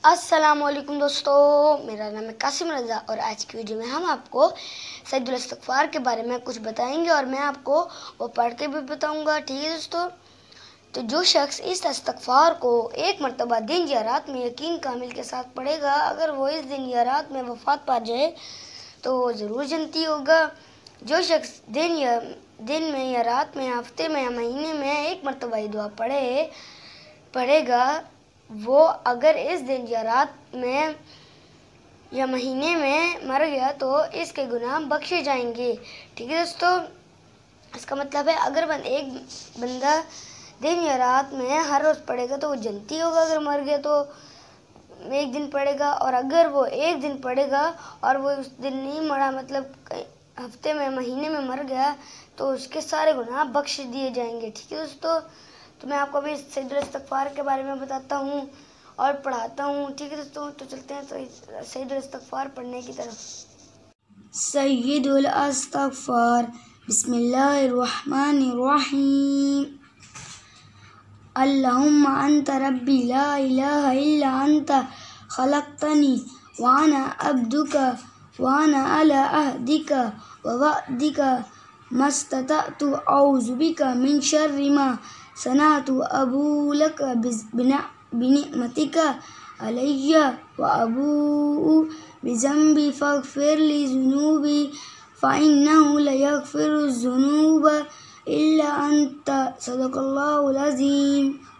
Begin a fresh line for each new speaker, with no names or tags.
अस्सलामुअलैकुम दोस्तों, मेरा नाम है कासिम रज़ा और आज की वीडियो में हम आपको सैयदुल इस्तिग़फ़ार के बारे में कुछ बताएंगे और मैं आपको वो पढ़ के भी बताऊंगा। ठीक है दोस्तों, तो जो शख्स इस इस्तिग़फ़ार को एक मरतबा दिन या रात में यकीन कामिल के साथ पढ़ेगा, अगर वो इस दिन या रात में वफ़ात पा जाए तो वो ज़रूर जन्नती होगा। जो शख्स दिन में या रात में, हफ्ते में या महीने में एक मरतबा ये दुआ पढ़ेगा, वो अगर इस दिन या रात में या महीने में मर गया तो इसके गुनाह बख्शे जाएंगे। ठीक है दोस्तों, इसका मतलब है अगर एक बंदा दिन या रात में हर रोज़ पढ़ेगा तो वो जन्नती होगा। अगर मर गया तो एक दिन पढ़ेगा, और अगर वो एक दिन पढ़ेगा और वो उस दिन नहीं मरा, मतलब हफ्ते में महीने में मर गया, तो उसके सारे गुनाह बख्श दिए जाएंगे। ठीक है दोस्तों, तो मैं आपको अभी सैयदुल इस्तिग़फ़ार के बारे में बताता हूँ और पढ़ाता हूँ। ठीक है दोस्तों, तो चलते हैं तो सैयदुल इस्तिग़फ़ार पढ़ने की तरफ।
सैयदुल इस्तिग़फ़ार बिस्मिल्लाहिर्रहमानिर्रहीम। अल्लाहुम्मा अंता रब्बी ला इलाहा इल्ला अंता खलक़तनी व अना अब्दुका व अना अला अहदिका व वअदिका मस्ततअतु औज़ु बिका मिन शर्रि मा सनअतु अबूउ लका बिनिअमतिका अलैया व अबूउ बिज़न्बी फ़ग़फ़िर ली ज़ुनूबी फ़इन्नहु ला यग़फ़िरु ज़ुनूब इल्ला अंता। सदक़ल्लाहुल अज़ीम।